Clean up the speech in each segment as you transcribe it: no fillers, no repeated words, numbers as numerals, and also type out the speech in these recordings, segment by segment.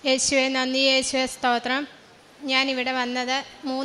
യേശുവെ നന്ദി, യേശുവെ സ്തോത്രം. ഞാനിവിടെ വന്നത്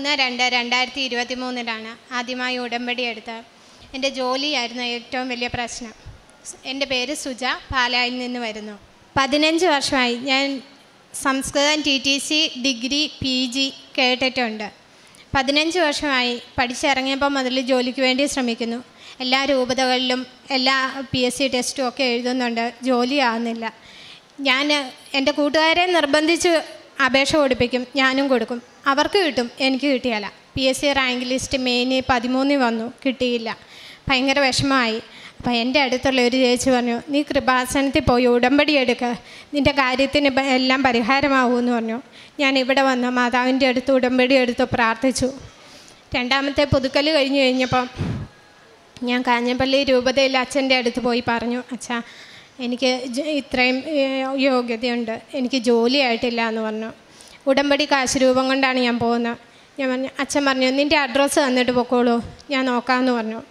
3/2/2023 ആദ്യമായി ഉടമ്പടി എടുത്ത്. എൻ്റെ ജോലിയായിരുന്നു ഏറ്റവും വലിയ പ്രശ്നം. എൻ്റെ പേര് സുജ, പാലായിൽ നിന്ന് വരുന്നു. 15 വർഷമായി ഞാൻ സംസ്കൃതം TTC ഡിഗ്രി PG കേട്ടിട്ടുണ്ട്. 15 വർഷമായി പഠിച്ചിറങ്ങിയപ്പോൾ മുതൽ ജോലിക്ക് വേണ്ടി ശ്രമിക്കുന്നു. എല്ലാ രൂപതകളിലും എല്ലാ PSC ടെസ്റ്റും ഒക്കെ എഴുതുന്നുണ്ട്, ജോലി ആകുന്നില്ല. ഞാൻ എൻ്റെ കൂട്ടുകാരെ നിർബന്ധിച്ച് അപേക്ഷ കൊടുപ്പിക്കും, ഞാനും കൊടുക്കും. അവർക്ക് കിട്ടും, എനിക്ക് കിട്ടിയല്ല. PSC റാങ്ക് ലിസ്റ്റ് മെയിൻ 13 വന്നു, കിട്ടിയില്ല. ഭയങ്കര വിഷമമായി. അപ്പോൾ എൻ്റെ അടുത്തുള്ള ഒരു ചേച്ചി പറഞ്ഞു, നീ കൃപാസനത്തിൽ പോയി ഉടമ്പടി എടുക്കുക, നിൻ്റെ കാര്യത്തിന് എല്ലാം പരിഹാരമാകുമെന്ന് പറഞ്ഞു. ഞാൻ ഇവിടെ വന്ന് മാതാവിൻ്റെ അടുത്ത് ഉടമ്പടി എടുത്ത് പ്രാർത്ഥിച്ചു. രണ്ടാമത്തെ പുതുക്കൽ കഴിഞ്ഞപ്പം ഞാൻ കാഞ്ഞപ്പള്ളി രൂപതയിൽ അച്ഛൻ്റെ അടുത്ത് പോയി പറഞ്ഞു, അച്ഛാ എനിക്ക് ഇത്രയും യോഗ്യതയുണ്ട്, എനിക്ക് ജോലിയായിട്ടില്ല എന്ന് പറഞ്ഞു. ഉടമ്പടി കാശ് രൂപം കൊണ്ടാണ് ഞാൻ പോകുന്നത്. ഞാൻ പറഞ്ഞു, അച്ഛൻ പറഞ്ഞു നിൻ്റെ അഡ്രസ്സ് തന്നിട്ട് പൊക്കോളൂ, ഞാൻ നോക്കാമെന്ന് പറഞ്ഞു.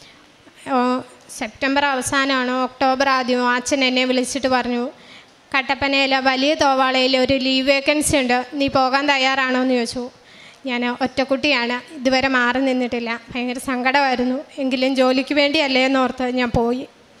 സെപ്റ്റംബർ അവസാനമാണോ ഒക്ടോബർ ആദ്യമോ അച്ഛൻ എന്നെ വിളിച്ചിട്ട് പറഞ്ഞു, കട്ടപ്പനയിലെ വലിയ തോവാളയിൽ ഒരു ലീവ് വേക്കൻസി ഉണ്ട്, നീ പോകാൻ തയ്യാറാണോ എന്ന് ചോദിച്ചു. ഞാൻ ഒറ്റക്കുട്ടിയാണ്, ഇതുവരെ മാറി നിന്നിട്ടില്ല, ഭയങ്കര സങ്കടമായിരുന്നു. എങ്കിലും ജോലിക്ക് വേണ്ടിയല്ലേ എന്നോർത്ത് ഞാൻ പോയി.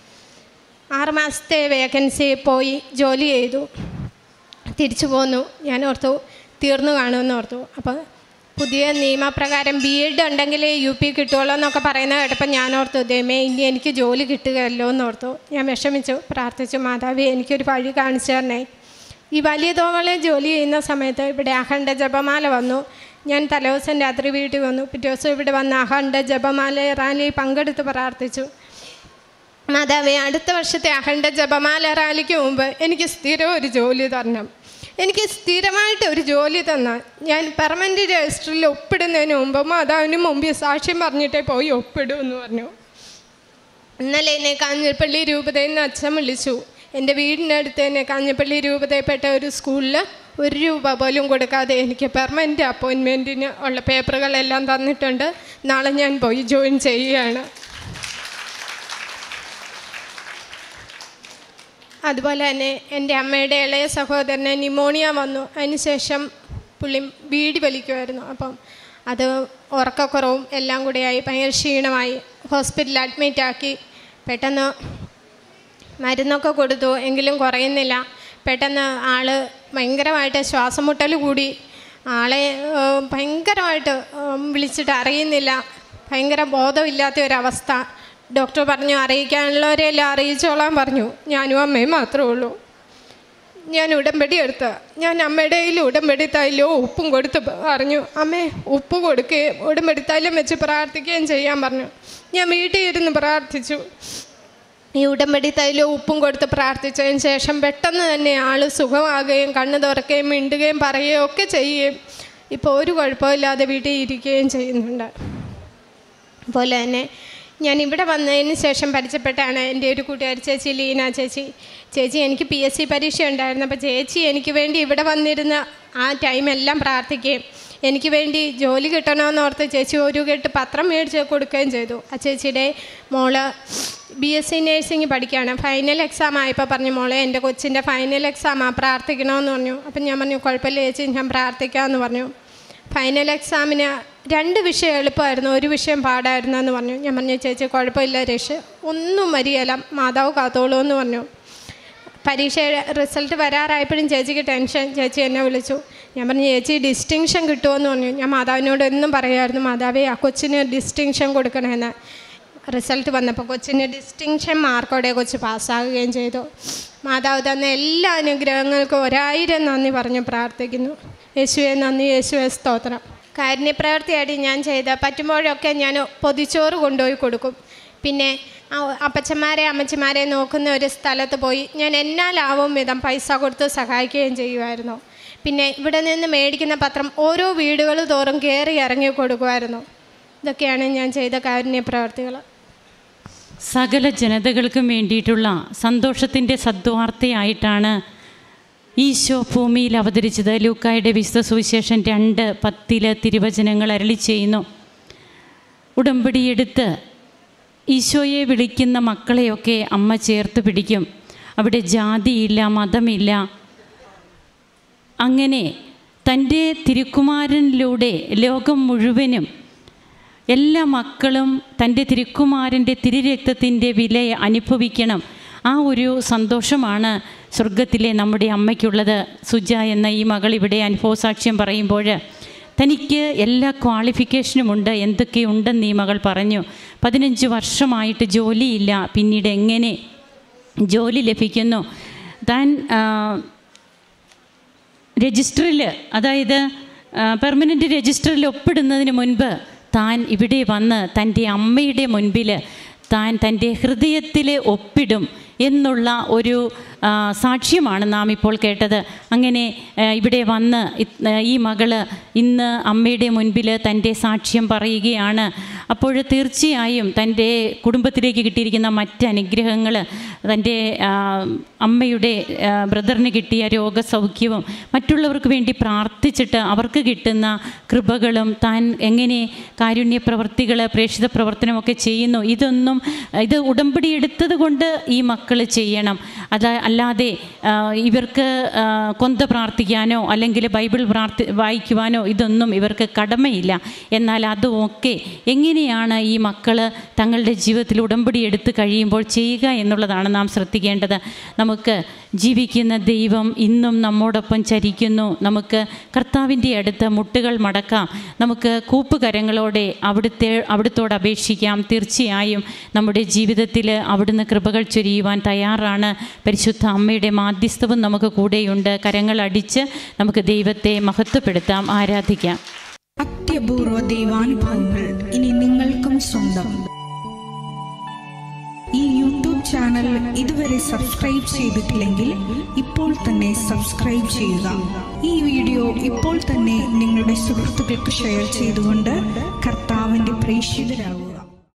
6 മാസത്തെ വേക്കൻസി പോയി ജോലി ചെയ്തു, തിരിച്ചു പോന്നു. ഞാൻ ഓർത്തു തീർന്നു കാണുമെന്ന് ഓർത്തു. അപ്പോൾ പുതിയ നിയമപ്രകാരം BEd ഉണ്ടെങ്കിൽ UP കിട്ടുമല്ലോ എന്നൊക്കെ പറയുന്നത് കേട്ടപ്പോൾ ഞാൻ ഓർത്തു, ദൈവമേ ഇനി എനിക്ക് ജോലി കിട്ടുകയല്ലോ എന്നോർത്തു. ഞാൻ വിഷമിച്ചു, പ്രാർത്ഥിച്ചു, മാതാവേ എനിക്കൊരു വഴി കാണിച്ചു തരണേ. ഈ വലിയ തോവളെ ജോലി ചെയ്യുന്ന സമയത്ത് ഇവിടെ അഖണ്ഡ ജപമാല വന്നു. ഞാൻ തലേദിവസം രാത്രി വീട്ടിൽ വന്നു. പിറ്റേ ദിവസം ഇവിടെ വന്ന് അഖണ്ഡ ജപമാല റാലി പങ്കെടുത്ത് പ്രാർത്ഥിച്ചു. മാതാവേ അടുത്ത വർഷത്തെ അഖണ്ഡ ജപമാല റാലിക്ക് മുമ്പ് എനിക്ക് സ്ഥിരം ഒരു ജോലി തരണം, എനിക്ക് സ്ഥിരമായിട്ട് ഒരു ജോലി തന്നാൽ ഞാൻ പെർമനൻ്റ് രജിസ്റ്ററിൽ ഒപ്പിടുന്നതിന് മുമ്പ് മാതാവിന് മുമ്പിൽ സാക്ഷ്യം പറഞ്ഞിട്ടേ പോയി ഒപ്പിടുമെന്ന് പറഞ്ഞു. ഇന്നലെ എന്നെ കാഞ്ഞപ്പള്ളി രൂപതയിൽ നിന്ന് അച്ഛൻ വിളിച്ചു. എൻ്റെ വീടിനടുത്ത് തന്നെ കാഞ്ഞപ്പള്ളി രൂപതയിൽപ്പെട്ട ഒരു സ്കൂളിൽ 1 രൂപ പോലും കൊടുക്കാതെ എനിക്ക് പെർമനൻ്റ് അപ്പോയിൻമെൻറ്റിന് ഉള്ള പേപ്പറുകളെല്ലാം തന്നിട്ടുണ്ട്. നാളെ ഞാൻ പോയി ജോയിൻ ചെയ്യുകയാണ്. അതുപോലെ തന്നെ എൻ്റെ അമ്മയുടെ ഇളയ സഹോദരന് ന്യൂമോണിയ വന്നു. അതിനുശേഷം പുള്ളി ബീഡി വലിക്കുമായിരുന്നു. അപ്പം അത് ഉറക്കക്കുറവും എല്ലാം കൂടെയായി ഭയങ്കര ക്ഷീണമായി. ഹോസ്പിറ്റലിൽ അഡ്മിറ്റാക്കി. പെട്ടെന്ന് മരുന്നൊക്കെ കൊടുത്തു, എങ്കിലും കുറയുന്നില്ല. പെട്ടെന്ന് ആൾ ഭയങ്കരമായിട്ട് ശ്വാസം മുട്ടൽ കൂടി. ആളെ ഭയങ്കരമായിട്ട് വിളിച്ചിട്ട് അറിയുന്നില്ല, ഭയങ്കര ബോധമില്ലാത്ത ഒരവസ്ഥ. ഡോക്ടർ പറഞ്ഞു അറിയിക്കാനുള്ളവരെല്ലാം അറിയിച്ചോളാൻ പറഞ്ഞു. ഞാനും അമ്മയും മാത്രമേ ഉള്ളൂ. ഞാൻ ഉടമ്പടി എടുത്ത് ഞാൻ അമ്മയുടെ കയ്യിൽ ഉടമ്പടി തൈലോ ഉപ്പും കൊടുത്ത് പറഞ്ഞു, അമ്മേ ഉപ്പ് കൊടുക്കുകയും ഉടമ്പടി തൈലം വെച്ച് പ്രാർത്ഥിക്കുകയും ചെയ്യാൻ പറഞ്ഞു. ഞാൻ വീട്ടിൽ ഇരുന്ന് പ്രാർത്ഥിച്ചു. ഈ ഉടമ്പടി തൈലോ ഉപ്പും കൊടുത്ത് പ്രാർത്ഥിച്ചതിന് ശേഷം പെട്ടെന്ന് തന്നെ ആൾ സുഖമാകുകയും കണ്ണ് തുറക്കുകയും മിണ്ടുകയും പറയുകയും ഒക്കെ ചെയ്യുകയും ഇപ്പോൾ ഒരു കുഴപ്പമില്ലാതെ വീട്ടിൽ ഇരിക്കുകയും ചെയ്യുന്നുണ്ട്. അതുപോലെ തന്നെ ഞാൻ ഇവിടെ വന്നതിന് ശേഷം പരിചയപ്പെട്ടാണ് എൻ്റെ ഒരു കൂട്ടുകാരി ചേച്ചി ലീന ചേച്ചി എനിക്ക് PSC പരീക്ഷ ഉണ്ടായിരുന്നു. അപ്പോൾ ചേച്ചി എനിക്ക് വേണ്ടി ഇവിടെ വന്നിരുന്ന ആ ടൈമെല്ലാം പ്രാർത്ഥിക്കുകയും എനിക്ക് വേണ്ടി ജോലി കിട്ടണമെന്ന് ഓർത്ത് ചേച്ചി ഒരു കെട്ട് പത്രം മേടിച്ച് കൊടുക്കുകയും ചെയ്തു. ആ ചേച്ചിയുടെ മോള് BSc നേഴ്സിംഗ് പഠിക്കുകയാണ്. ഫൈനൽ എക്സാം ആയപ്പോൾ പറഞ്ഞു, മോളെ എൻ്റെ കൊച്ചിൻ്റെ ഫൈനൽ എക്സാമാണ്, പ്രാർത്ഥിക്കണമെന്ന് പറഞ്ഞു. അപ്പം ഞാൻ പറഞ്ഞു കുഴപ്പമില്ല ചേച്ചി, ഞാൻ പ്രാർത്ഥിക്കാമെന്ന് പറഞ്ഞു. ഫൈനൽ എക്സാമിന് 2 വിഷയം എളുപ്പമായിരുന്നു, 1 വിഷയം പാടായിരുന്നു എന്ന് പറഞ്ഞു. ഞാൻ പറഞ്ഞു ചേച്ചി കുഴപ്പമില്ല ഒന്നും വരികയില്ല, മാതാവ് കാത്തോളൂ എന്ന് പറഞ്ഞു. പരീക്ഷയുടെ റിസൾട്ട് വരാറായപ്പോഴും ചേച്ചിക്ക് ടെൻഷൻ. ചേച്ചി എന്നെ വിളിച്ചു. ഞാൻ പറഞ്ഞു ചേച്ചി ഡിസ്റ്റിങ്ഷൻ കിട്ടുമോയെന്ന് പറഞ്ഞു. ഞാൻ മാതാവിനോട് എന്നും പറയുമായിരുന്നു, മാതാവേ ആ കൊച്ചിന് ഡിസ്റ്റിങ്ഷൻ കൊടുക്കണമെന്ന്. റിസൾട്ട് വന്നപ്പോൾ കൊച്ചിന് ഡിസ്റ്റിങ്ഷൻ മാർക്കോടെ കൊച്ച് പാസ്സാകുകയും ചെയ്തു. മാതാവ് തന്ന എല്ലാ അനുഗ്രഹങ്ങൾക്കും 1000 നന്ദി പറഞ്ഞ് പ്രാർത്ഥിക്കുന്നു. യേശുവെ നന്ദി, യേശുവെ സ്തോത്രം. കാരുണ്യപ്രവൃത്തിയായിട്ട് ഞാൻ ചെയ്ത പറ്റുമ്പോഴൊക്കെ ഞാൻ പൊതിച്ചോറ് കൊണ്ടുപോയി കൊടുക്കും. പിന്നെ അപ്പച്ചന്മാരെ അമ്മച്ചിമാരെ നോക്കുന്ന ഒരു സ്ഥലത്ത് പോയി ഞാൻ എന്നാലാവും വിധം പൈസ കൊടുത്ത് സഹായിക്കുകയും ചെയ്യുമായിരുന്നു. പിന്നെ ഇവിടെ നിന്ന് മേടിക്കുന്ന പത്രം ഓരോ വീടുകൾ തോറും കയറി ഇറങ്ങി കൊടുക്കുമായിരുന്നു. ഇതൊക്കെയാണ് ഞാൻ ചെയ്ത കാരുണ്യപ്രവൃത്തികൾ. സകല ജനതകൾക്കും വേണ്ടിയിട്ടുള്ള സന്തോഷത്തിൻ്റെ സദ്വാർത്തയായിട്ടാണ് ഈശോ ഭൂമിയിൽ അവതരിച്ചത്. ലൂക്കായുടെ വിശുദ്ധ സുവിശേഷം 2:10 തിരുവചനങ്ങൾ അരുളി ചെയ്യുന്നു, ഉടമ്പടിയെടുത്ത് ഈശോയെ വിളിക്കുന്ന മക്കളെയൊക്കെ അമ്മ ചേർത്ത് പിടിക്കും. അവിടെ ജാതിയില്ല, മതമില്ല, അങ്ങനെ തൻ്റെ തിരുക്കുമാരനിലൂടെ ലോകം മുഴുവനും എല്ലാ മക്കളും തൻ്റെ തിരുക്കുമാരൻ്റെ തിരുരക്തത്തിൻ്റെ വില അനുഭവിക്കണം. ആ ഒരു സന്തോഷമാണ് സ്വർഗത്തിലെ നമ്മുടെ അമ്മയ്ക്കുള്ളത്. സുജ എന്ന ഈ മകൾ ഇവിടെ അനുഭവസാക്ഷ്യം പറയുമ്പോൾ തനിക്ക് എല്ലാ ക്വാളിഫിക്കേഷനുമുണ്ട്, എന്തൊക്കെയുണ്ടെന്ന് ഈ മകൾ പറഞ്ഞു. 15 വർഷമായിട്ട് ജോലിയില്ല, പിന്നീട് എങ്ങനെ ജോലി ലഭിക്കുന്നു? താൻ രജിസ്റ്ററിൽ, അതായത് പെർമനൻ്റ് രജിസ്റ്ററിൽ ഒപ്പിടുന്നതിന് മുൻപ് താൻ ഇവിടെ വന്ന് തൻ്റെ അമ്മയുടെ മുൻപിൽ താൻ തൻ്റെ ഹൃദയത്തിൽ ഒപ്പിടും എന്നുള്ള ഒരു സാക്ഷ്യമാണ് നാം ഇപ്പോൾ കേട്ടത്. അങ്ങനെ ഇവിടെ വന്ന് ഈ മകള് ഇന്ന് അമ്മയുടെ മുൻപിൽ തൻ്റെ സാക്ഷ്യം പറയുകയാണ്. അപ്പോൾ തീർച്ചയായും തൻ്റെ കുടുംബത്തിലേക്ക് കിട്ടിയിരിക്കുന്ന മറ്റ് അനുഗ്രഹങ്ങൾ, തൻ്റെ അമ്മയുടെ ബ്രദറിന് കിട്ടിയ രോഗസൗഖ്യവും മറ്റുള്ളവർക്ക് വേണ്ടി പ്രാർത്ഥിച്ചിട്ട് അവർക്ക് കിട്ടുന്ന കൃപകളും താൻ എങ്ങനെ കാരുണ്യ പ്രവർത്തികൾ, പ്രേക്ഷിത പ്രവർത്തനമൊക്കെ ചെയ്യുന്നു, ഇത് ഉടമ്പടി എടുത്തത് കൊണ്ട് ഈ മക്കൾ ചെയ്യണം. അല്ലാതെ ഇവർക്ക് കൊന്ത പ്രാർത്ഥിക്കാനോ അല്ലെങ്കിൽ ബൈബിൾ വായിക്കുവാനോ ഇതൊന്നും ഇവർക്ക് കടമയില്ല. എന്നാൽ അതുമൊക്കെ എങ്ങനെയാണ് ഈ മക്കൾ തങ്ങളുടെ ജീവിതത്തിൽ ഉടമ്പടി എടുത്ത് കഴിയുമ്പോൾ ചെയ്യുക എന്നുള്ളതാണ് നാം ശ്രദ്ധിക്കേണ്ടത്. നമുക്ക് ജീവിക്കുന്ന ദൈവം ഇന്നും നമ്മോടൊപ്പം ചരിക്കുന്നു. നമുക്ക് കർത്താവിൻ്റെ അടുത്ത് മുട്ടുകൾ മടക്കാം, നമുക്ക് കൂപ്പുകരങ്ങളോടെ അവിടുത്തോട് അപേക്ഷിക്കാം. തീർച്ചയായും നമ്മുടെ ജീവിതത്തിൽ അവിടുന്ന് കൃപകൾ ചൊരിയുവാൻ തയ്യാറാണ്. പരിശുദ്ധ അമ്മയുടെ മാധ്യസ്ഥവും നമുക്ക് കൂടെയുണ്ട്. കരങ്ങൾ അടിച്ച് നമുക്ക് ദൈവത്തെ മഹത്വപ്പെടുത്താം, ആരാധിക്കാം. അത്യപൂർവ ദൈവാനുഭവങ്ങൾ ഇനി നിങ്ങൾക്കും സ്വന്തം. ഈ യൂട്യൂബ് ചാനൽ ഇതുവരെ സബ്സ്ക്രൈബ് ചെയ്തിട്ടില്ലെങ്കിൽ ഇപ്പോൾ തന്നെ സബ്സ്ക്രൈബ് ചെയ്യുക. ഈ വീഡിയോ ഇപ്പോൾ തന്നെ നിങ്ങളുടെ സുഹൃത്തുക്കൾക്ക് ഷെയർ ചെയ്തുകൊണ്ട് കർത്താവിൻ്റെ പ്രേക്ഷിതരാകുക.